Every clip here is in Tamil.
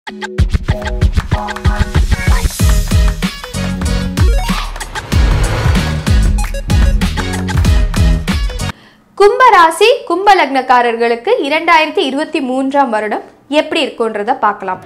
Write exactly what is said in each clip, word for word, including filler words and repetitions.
கும்பராசி கும்ப லக்னக்காரர்களுக்கு இரண்டாயிரத்தி இருபத்தி மூன்றாம் வருடம் எப்படி இருக்குன்றத பார்க்கலாம்.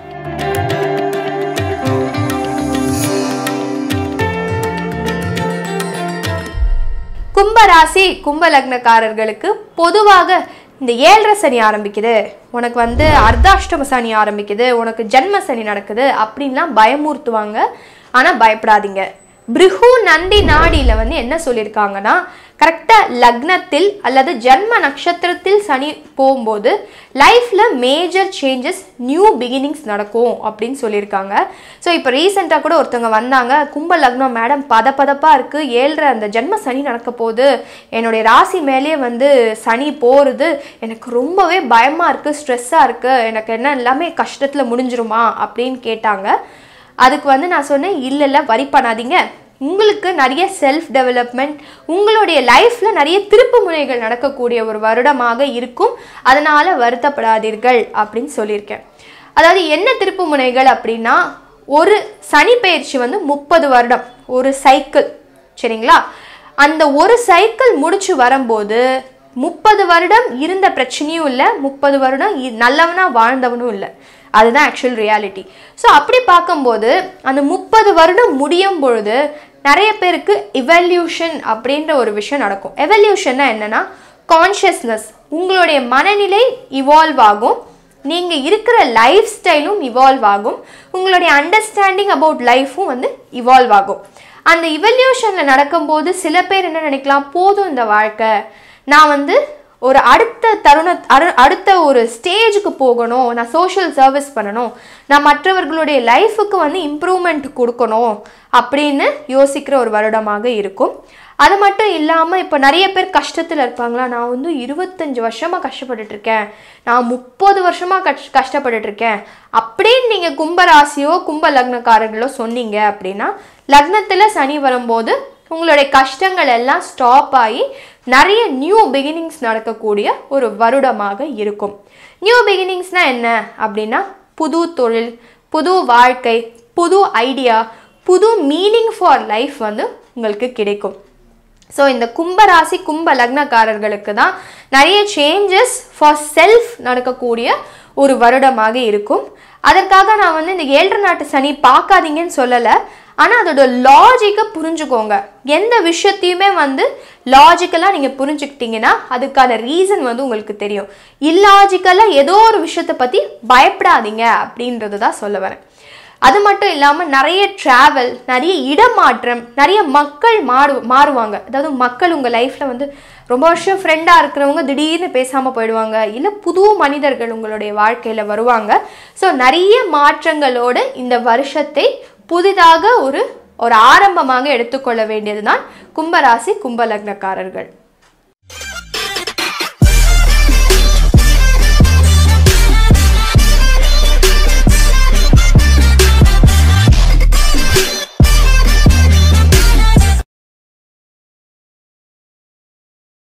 கும்பராசி கும்ப லக்னக்காரர்களுக்கு பொதுவாக இந்த ஏழரை சனி ஆரம்பிக்குது, உனக்கு வந்து அர்த்தாஷ்டம சனி ஆரம்பிக்குது, உனக்கு ஜென்ம சனி நடக்குது அப்படின்லாம் பயமுறுத்துவாங்க. ஆனால் பயப்படாதீங்க. பிருகு நந்தி நாடியில் வந்து என்ன சொல்லியிருக்காங்கன்னா, கரெக்டாக லக்னத்தில் அல்லது ஜென்ம நட்சத்திரத்தில் சனி போகும்போது லைஃப்பில் மேஜர் சேஞ்சஸ், நியூ பிகினிங்ஸ் நடக்கும் அப்படின்னு சொல்லியிருக்காங்க. ஸோ இப்போ ரீசெண்டாக கூட ஒருத்தவங்க வந்தாங்க, கும்ப லக்னம் மேடம் பத பதப்பாக இருக்குது, ஏழரை அந்த ஜென்ம சனி நடக்க போகுது, என்னுடைய ராசி மேலே வந்து சனி போகிறது, எனக்கு ரொம்பவே பயமாக இருக்குது, ஸ்ட்ரெஸ்ஸாக இருக்குது, எனக்கு என்ன எல்லாமே கஷ்டத்தில் முடிஞ்சிருமா அப்படின்னு கேட்டாங்க. அதுக்கு வந்து நான் சொன்னேன், இல்லை இல்லை வரி பண்ணாதீங்க, உங்களுக்கு நிறைய செல்ஃப் டெவலப்மெண்ட், உங்களுடைய லைஃப்பில் நிறைய திருப்பு முனைகள் நடக்கக்கூடிய ஒரு வருடமாக இருக்கும், அதனால் வருத்தப்படாதீர்கள் அப்படின்னு சொல்லியிருக்கேன். அதாவது என்ன திருப்பு முனைகள் அப்படின்னா, ஒரு சனி பயிற்சி வந்து முப்பது வருடம் ஒரு சைக்கிள், சரிங்களா? அந்த ஒரு சைக்கிள் முடிச்சு வரும்போது முப்பது வருடம் இருந்த பிரச்சனையும் இல்லை, முப்பது வருடம் நல்லவனா வாழ்ந்தவனும் இல்லை. அதுதான் ஆக்சுவல் ரியாலிட்டி. ஸோ அப்படி பார்க்கும்போது அந்த முப்பது வருடம் முடியும் பொழுது நிறைய பேருக்கு இவல்யூஷன் அப்படின்ற ஒரு விஷயம் நடக்கும். எவல்யூஷன்னா என்னன்னா, கான்ஷியஸ்னஸ், உங்களுடைய மனநிலை இவால்வ் ஆகும், நீங்கள் இருக்கிற லைஃப் ஸ்டைலும் இவால்வ் ஆகும், உங்களுடைய அண்டர்ஸ்டாண்டிங் அபவுட் லைஃப்பும் வந்து இவால்வ் ஆகும். அந்த இவல்யூஷனில் நடக்கும்போது சில பேர் என்ன நினைக்கலாம், போதும் இந்த வாழ்க்கை, நான் வந்து ஒரு அடுத்த தருண அடுத்த ஒரு ஸ்டேஜுக்கு போகணும், நான் சோஷியல் சர்வீஸ் பண்ணணும், நான் மற்றவர்களுடைய லைஃபுக்கு வந்து இம்ப்ரூவ்மெண்ட் கொடுக்கணும் அப்படின்னு யோசிக்கிற ஒரு வருடமாக இருக்கும். அது மட்டும் இல்லாமல் இப்போ நிறைய பேர் கஷ்டத்தில் இருப்பாங்களா, நான் வந்து இருபத்தஞ்சி வருஷமாக கஷ்டப்பட்டுட்ருக்கேன், நான் முப்பது வருஷமாக கஷ் கஷ்டப்பட்டுட்ருக்கேன் அப்படின்னு நீங்கள் கும்பராசியோ கும்ப லக்னக்காரர்களோ சொன்னீங்க அப்படின்னா, லக்னத்தில் சனி வரும்போது உங்களுடைய கஷ்டங்கள் எல்லாம் ஸ்டாப் ஆகி நிறைய நியூ பிகினிங்ஸ் நடக்கக்கூடிய ஒரு வருடமாக இருக்கும். நியூ பிகினிங்ஸ்னால் என்ன அப்படின்னா, புது தொழில், புது வாழ்க்கை, புது ஐடியா, புது மீனிங் ஃபார் லைஃப் வந்து உங்களுக்கு கிடைக்கும். ஸோ இந்த கும்பராசி கும்ப லக்னக்காரர்களுக்கு தான் நிறைய சேஞ்சஸ் ஃபார் செல்ஃப் நடக்கக்கூடிய ஒரு வருடமாக இருக்கும். அதற்காக நான் வந்து இந்த ஏழரை நாட்டு சனி பார்க்காதீங்கன்னு சொல்லலை, ஆனால் அதோட லாஜிக்கை புரிஞ்சுக்கோங்க. எந்த விஷயத்தையுமே வந்து லாஜிக்கலாக நீங்கள் புரிஞ்சுக்கிட்டீங்கன்னா அதுக்கான ரீசன் வந்து உங்களுக்கு தெரியும். இல்லாஜிக்கலாக ஏதோ ஒரு விஷயத்தை பற்றி பயப்படாதீங்க அப்படின்றது தான் சொல்ல வரேன். அது மட்டும் இல்லாமல் நிறைய ட்ராவல், நிறைய இடமாற்றம், நிறைய மக்கள் மாறு மாறுவாங்க அதாவது மக்கள் உங்கள் லைஃப்பில் வந்து ரொம்ப வருஷம் ஃப்ரெண்டாக இருக்கிறவங்க திடீர்னு பேசாமல் போயிடுவாங்க, இல்லை புது மனிதர்கள் உங்களுடைய வாழ்க்கையில் வருவாங்க. ஸோ நிறைய மாற்றங்களோடு இந்த வருஷத்தை புதிதாக ஒரு ஒரு ஆரம்பமாக எடுத்துக்கொள்ள வேண்டியது தான் கும்பராசி கும்ப லக்னக்காரர்கள்.